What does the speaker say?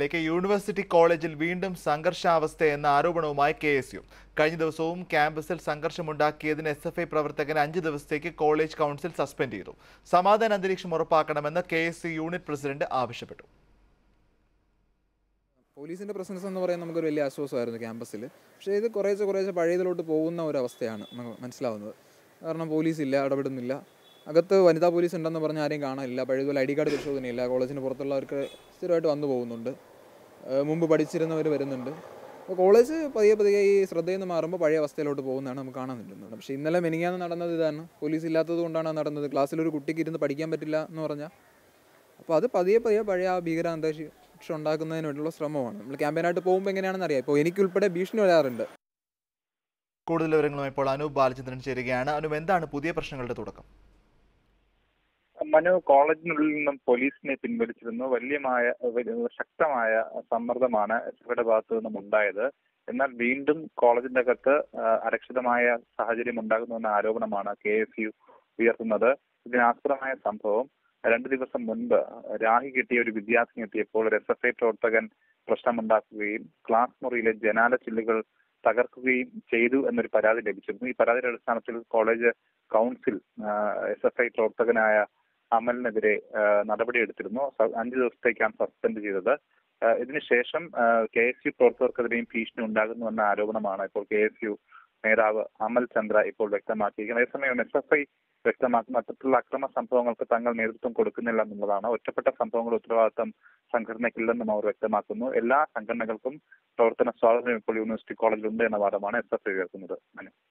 വാർത്തകളിലേക്ക്. യൂണിവേഴ്സിറ്റി കോളേജിൽ വീണ്ടും സംഘർഷാവസ്ഥയെന്ന ആരോപണവുമായി KSU. കഴിഞ്ഞ ദിവസവും ക്യാമ്പസിൽ സംഘർഷമുണ്ടാക്കിയതിന് SFI പ്രവർത്തകൻ 5 ദിവസത്തേക്ക് കോളേജ് കൗൺസിൽ സസ്പെൻഡ് ചെയ്തു. സമാധാന അന്തരീക്ഷം ഉറപ്പാക്കണമെന്ന് KSU യൂണിറ്റ് പ്രസിഡന്റ് ആവശ്യപ്പെട്ടു. പോലീസിൻ്റെ പ്രസൻസ് എന്ന് പറയുന്നത് നമുക്കൊരു വലിയ ആശ്വാസമായിരുന്നു ക്യാമ്പസിൽ. പക്ഷേ ഇത് കുറേശ്ശെ പഴയതിലോട്ട് പോകുന്ന ഒരവസ്ഥയാണ് നമുക്ക് മനസ്സിലാവുന്നത്. കാരണം പോലീസില്ല, ഇടപെടുന്നില്ല. അകത്ത് വനിതാ പോലീസ് ഉണ്ടെന്ന് പറഞ്ഞാൽ ആരെയും കാണാനില്ല. പഴയതുപോലെ ID കാർഡ് പരിശോധനയില്ല. കോളേജിന് പുറത്തുള്ളവർക്ക് സ്ഥിരമായിട്ട് വന്നു പോകുന്നുണ്ട്. മുമ്പ് പഠിച്ചിരുന്നവർ വരുന്നുണ്ട്. അപ്പോൾ കോളേജ് പതിയെ ഈ ശ്രദ്ധയിൽ നിന്ന് മാറുമ്പോൾ പഴയ അവസ്ഥയിലോട്ട് പോകുന്നതാണ് നമുക്ക് കാണാൻ പറ്റുന്നത്. പക്ഷേ ഇന്നലെ മെനിങ്ങാന്ന് നടന്നത് ഇതാണ്. പോലീസ് ഇല്ലാത്തത് കൊണ്ടാണ് നടന്നത്. ക്ലാസ്സിലൊരു കുട്ടിക്ക് ഇരുന്ന് പഠിക്കാൻ പറ്റില്ല എന്ന് പറഞ്ഞാൽ അപ്പോൾ അത് പതിയെ പഴയ ആ ഭീകരാന്തരീക്ഷം ഉണ്ടാക്കുന്നതിന് വേണ്ടിയുള്ള ശ്രമമാണ്. നമ്മൾ ക്യാമ്പയിനായിട്ട് പോകുമ്പോൾ എങ്ങനെയാണെന്ന് അറിയാം. ഇപ്പോൾ എനിക്കുൾപ്പെടെ ഭീഷണി വരാറുണ്ട്. കൂടുതൽ വിവരങ്ങളുമായി ഇപ്പോൾ അനൂപ് ബാലചന്ദ്രൻ ചേരുകയാണ്. അനൂപ്, എന്താണ് പുതിയ പ്രശ്നങ്ങളുടെ തുടക്കം? മനു, കോളേജിനുള്ളിൽ നിന്നും പോലീസിനെ പിൻവലിച്ചിരുന്നു. ശക്തമായ സമ്മർദ്ദമാണ് SFIയുടെ ഭാഗത്തു നിന്നും ഉണ്ടായത്. എന്നാൽ വീണ്ടും കോളേജിന്റെ അകത്ത് അരക്ഷിതമായ സാഹചര്യം ഉണ്ടാകുന്നുവെന്ന ആരോപണമാണ് KSU ഉയർത്തുന്നത്. ഇതിനാസ്പദമായ സംഭവം 2 ദിവസം മുൻപ് രാഹി കിട്ടിയ ഒരു വിദ്യാർത്ഥിനി എത്തിയപ്പോൾ ഒരു SFI പ്രവർത്തകൻ പ്രശ്നമുണ്ടാക്കുകയും ക്ലാസ് മുറിയിലെ ജനാല ചില്ലുകൾ തകർക്കുകയും ചെയ്തു എന്നൊരു പരാതി ലഭിച്ചിരുന്നു. ഈ പരാതിയുടെ അടിസ്ഥാനത്തിൽ കോളേജ് കൗൺസിൽ SFI പ്രവർത്തകനായ അമലിനെതിരെ നടപടിയെടുത്തിരുന്നു. 5 ദിവസത്തേക്കാണ് സസ്പെൻഡ് ചെയ്തത്. ഇതിനുശേഷം KSU പ്രവർത്തകർക്കെതിരെയും ഭീഷണി ഉണ്ടാകുന്നുവെന്ന ആരോപണമാണ് ഇപ്പോൾ KSU നേതാവ് അമൽ ചന്ദ്ര ഇപ്പോൾ വ്യക്തമാക്കിയിരിക്കുന്നത്. അതേസമയം SFI വ്യക്തമാക്കുന്ന അത്തരത്തിലുള്ള അക്രമ സംഭവങ്ങൾക്ക് തങ്ങൾ നേതൃത്വം കൊടുക്കുന്നില്ല എന്നുള്ളതാണ്. ഒറ്റപ്പെട്ട സംഭവങ്ങൾ ഉത്തരവാദിത്തം സംഘടനയ്ക്കില്ലെന്നും അവർ വ്യക്തമാക്കുന്നു. എല്ലാ സംഘടനകൾക്കും പ്രവർത്തന സ്വാതന്ത്ര്യം ഇപ്പോൾ യൂണിവേഴ്സിറ്റി കോളേജിലുണ്ട് എന്ന വാദമാണ് SFI ഉയർത്തുന്നത്.